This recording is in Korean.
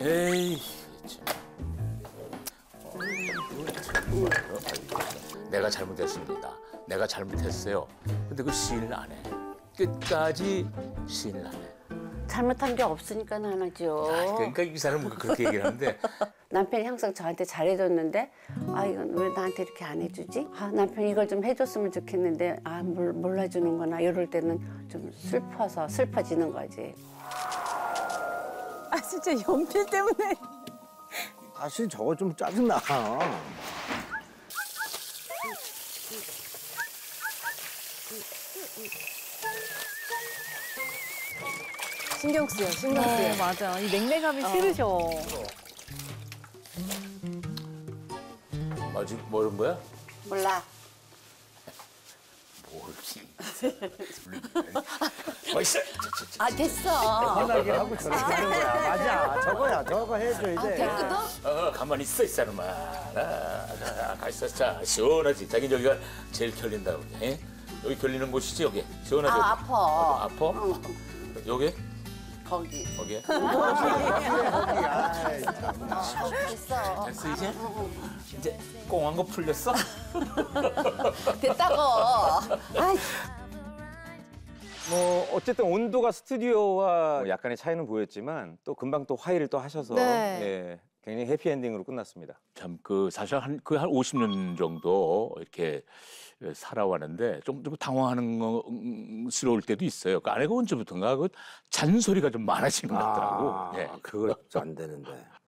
에이, 참. 내가 잘못했습니다. 내가 잘못했어요. 근데 그 시인을 안 해. 끝까지 시인을 안 해. 잘못한 게 없으니까 안 하죠. 그러니까 이 사람은 그렇게 얘기를 하는데 남편이 항상 저한테 잘해줬는데 아 이건 왜 나한테 이렇게 안 해주지? 아 남편이 이걸 좀 해줬으면 좋겠는데 아 몰라주는구나 이럴 때는 좀 슬퍼지는 거지. 아 진짜 연필 때문에. 사실 저거 좀 짜증나. 신경 쓰여, 신경 쓰여. 맞아. 이 냉랭함이 싫으셔. 뭐지? 뭐는 거야? 몰라. 뭘지? 멋있어. 아 됐어. 화나게 하고 저렇게 하는 거야. 맞아. 저거야. 저거 해줘야 돼. 됐거든? 가만히 있어 이 사람아. 가있어. 자, 시원하지. 자기 저기가 제일 결린다고. 에? 여기 결리는 곳이지 여기. 시원하지. 아 아파. 아파? 응. 여기? 거기. 거기에? 됐어. 됐어 이제? 이제 꽁한 거 풀렸어? 됐다고. 아이. 뭐 어쨌든 온도가 스튜디오와 약간의 차이는 보였지만 또 금방 또 화해를 또 하셔서 네. 예, 굉장히 해피엔딩으로 끝났습니다. 참 그 사실 한 50년 정도 이렇게 살아왔는데 좀 당황하는 스러울 때도 있어요. 그 아내가 언제부턴가 그 잔소리가 좀 많아지는 것 같더라고. 예. 그것도 안 되는데.